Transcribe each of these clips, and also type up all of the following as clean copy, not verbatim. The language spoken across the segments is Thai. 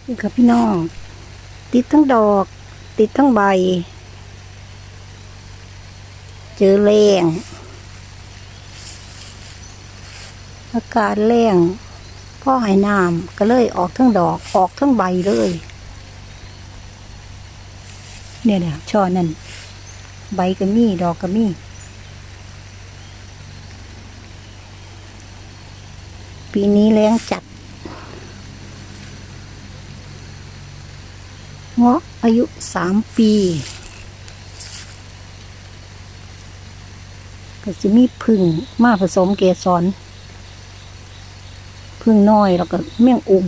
นี่ค่ะพี่น้องติดทั้งดอกติดทั้งใบเจอแรงอากาศแรงพ่อให้น้ำก็เลยออกทั้งดอกออกทั้งใบเลยเนี่ยช่อนั่นใบก็มีดอกก็มีปีนี้แรงจัดเงาะอายุ3 ปีก็จะมีผึ่งมาผสมเกสรผึ่งน้อยแล้วก็เมี่ยงอุ่ม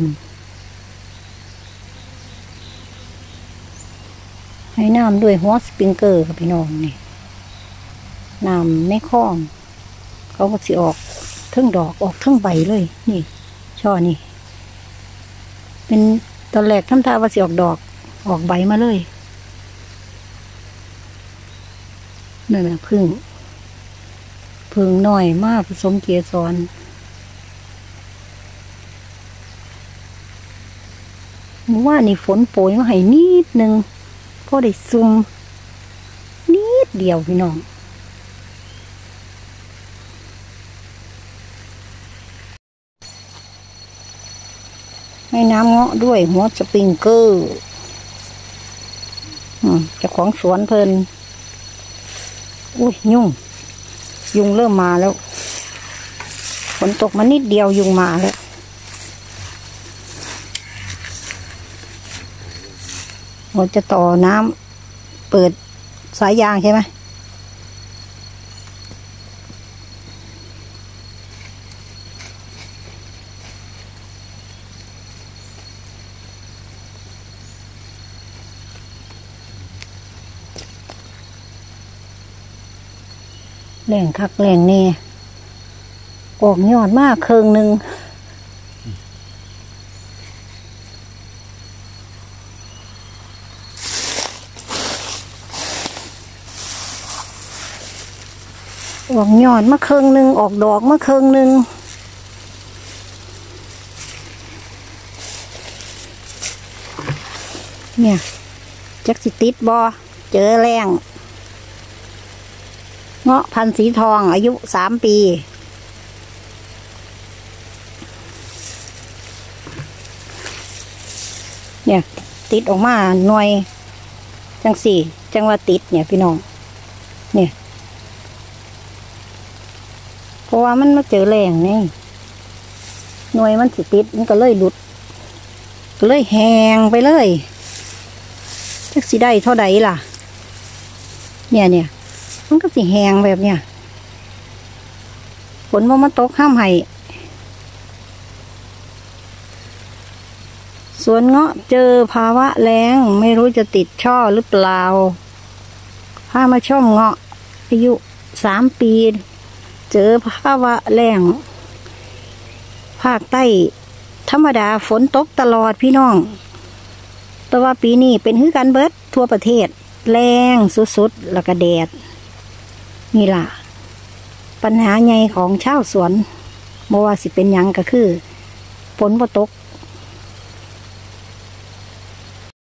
ให้น้ำด้วยหัวสปริงเกอร์ค่ะพี่น้องนี่น้ำในคลองเขาก็สิออกทั้งดอกออกทั้งใบเลยนี่ช่อนี่เป็นตอนแรกทำท่าว่าสิออกดอกออกใบมาเลยนั่นแหละผึ่งหน่อยมากผสมเกสรว่านี่ฝนโปรยมาให้นิดนึงพอได้ซุ่มนิดเดียวพี่น้องให้น้ำเงาะด้วยหัวสปริงเกอร์เจ้าของสวนเพลินอุ้ยยุงเริ่มมาแล้วฝนตกมานิดเดียวยุงมาแล้วเราจะต่อน้ำเปิดสายยางใช่ไหมแรงคักแรงแน่ออกยอดมากเครื่องหนึ่งออกยอดมาเครื่องหนึ่งออกดอกมาเครื่องหนึ่งเนี่ยจักสิติดบ่เจอแรงเงาะพันธุ์สีทองอายุ3 ปีเนี่ยติดออกมาหน่วยจังสี่จังว่าติดเนี่ยพี่น้องเนี่ยเพราะว่ามันมาเจอแรงนี่หน่วยมันสิติดมันก็เลยหลุดก็เลยแหงไปเลยจักสิได้เท่าใดล่ะเนี่ยมันก็สิแหงแบบเนี้ยฝนมาตกห้ามให้สวนเงาะเจอภาวะแล้งไม่รู้จะติดช่อหรือเปล่าพามาชมเงาะอายุ3 ปีเจอภาวะแล้งภาคใต้ธรรมดาฝนตกตลอดพี่น้องแต่ว่าปีนี้เป็นคือกันเบิดทั่วประเทศแรงสุดๆแล้วก็แดดนี่ล่ะปัญหาใหญ่ของชาวสวนบ่ว่าสิเป็นหยังก็คือฝนบ่ตก